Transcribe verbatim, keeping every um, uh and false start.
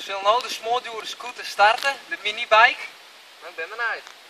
zullen nou de smoorduurde scooter starten, de minibike. Dan ben ik beneden.